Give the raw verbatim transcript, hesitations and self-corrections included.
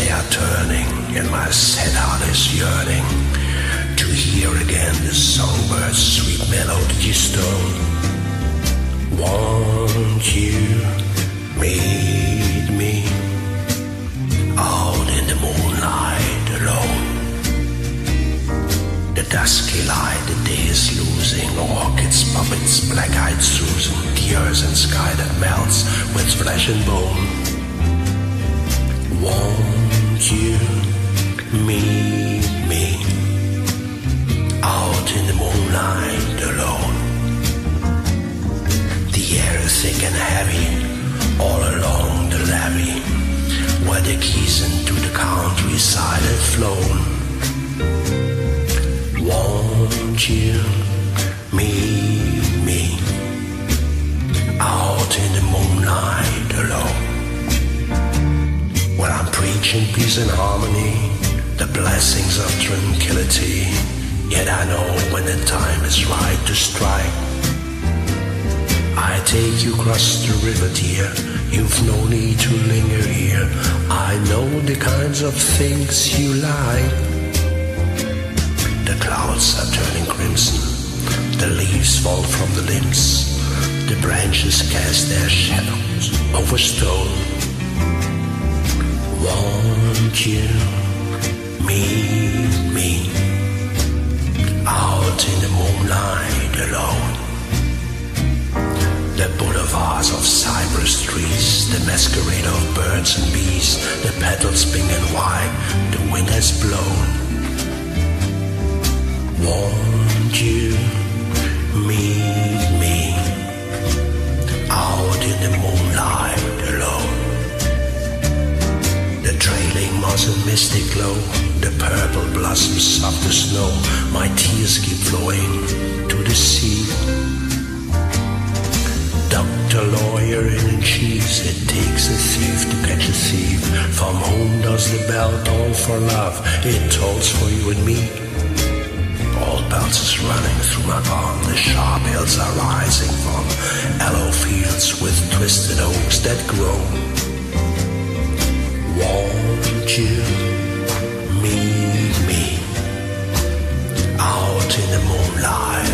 they are turning, and my sad heart is yearning to hear again the songbird's sweet melody stone. Won't you meet me out in the moonlight alone? The dusky light, the day is losing orchids, puppets, black-eyed Susan, the earth and sky that melts with flesh and bone. Won't you meet me out in the moonlight alone? The air is thick and heavy all along the levee, where the geese into the countryside have flown. Won't you meet me out in the moonlight alone? When I'm preaching peace and harmony, the blessings of tranquility, yet I know when the time is right to strike. I take you across the river, dear, you've no need to linger here. I know the kinds of things you like. The clouds are turning crimson, the leaves fall from the limbs, the branches cast their shadows over stone. Won't you meet me out in the moonlight alone? The boulevards of cypress trees, the masquerade of birds and bees, the petals pink and white, the wind has blown. Won't you meet me out in the moonlight alone? The trailing moss and misty glow, the purple blossoms of the snow, my tears keep flowing to the sea. Doctor, lawyer, and cheese, it takes a thief to catch a thief. From whom does the bell toll for love? It tolls for you and me. All bells is running through my palm, the sharp hills are rising from aloe fields with twisted oaks that grow. Won't you meet me out in the moonlight